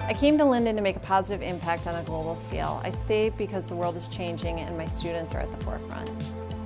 I came to Lyndon to make a positive impact on a global scale. I stayed because the world is changing and my students are at the forefront.